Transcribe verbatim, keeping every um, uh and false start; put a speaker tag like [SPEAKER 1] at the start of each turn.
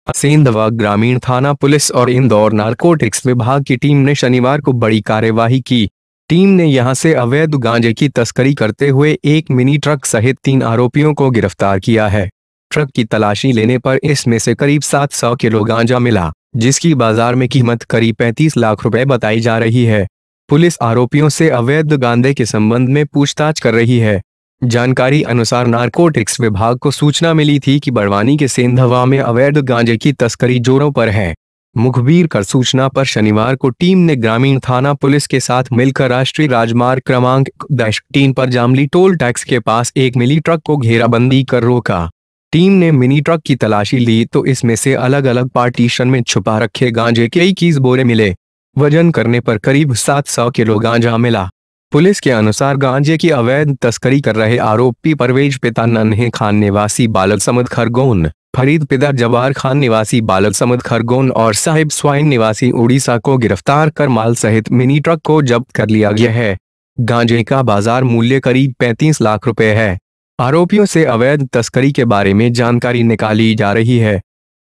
[SPEAKER 1] सेंधवा ग्रामीण थाना पुलिस और इंदौर नारकोटिक्स विभाग की टीम ने शनिवार को बड़ी कार्यवाही की। टीम ने यहां से अवैध गांजे की तस्करी करते हुए एक मिनी ट्रक सहित तीन आरोपियों को गिरफ्तार किया है। ट्रक की तलाशी लेने पर इसमें से करीब सात सौ किलो गांजा मिला, जिसकी बाजार में कीमत करीब पैंतीस लाख रुपए बताई जा रही है। पुलिस आरोपियों से अवैध गांजे के संबंध में पूछताछ कर रही है। जानकारी अनुसार नारकोटिक्स विभाग को सूचना मिली थी कि बड़वानी के सेंधवा में अवैध गांजे की तस्करी जोरों पर है। मुखबीर कर सूचना पर शनिवार को टीम ने ग्रामीण थाना पुलिस के साथ मिलकर राष्ट्रीय राजमार्ग क्रमांक तीन पर जामली टोल टैक्स के पास एक मिनी ट्रक को घेराबंदी कर रोका। टीम ने मिनी ट्रक की तलाशी ली तो इसमें से अलग अलग पार्टीशन में छुपा रखे गांजे के इक्कीस बोरे मिले। वजन करने पर करीब सात सौ किलो गांजा मिला। पुलिस के अनुसार गांजे की अवैध तस्करी कर रहे आरोपी परवेज पिता नन्हे खान निवासी बालसमुद खरगोन, फरीद पिता जब्बार खान निवासी बालसमुद खरगोन और साहेब स्वाइन निवासी उड़ीसा को गिरफ्तार कर माल सहित मिनी ट्रक को जब्त कर लिया गया है। गांजे का बाजार मूल्य करीब पैंतीस लाख रुपए है। आरोपियों से अवैध तस्करी के बारे में जानकारी निकाली जा रही है।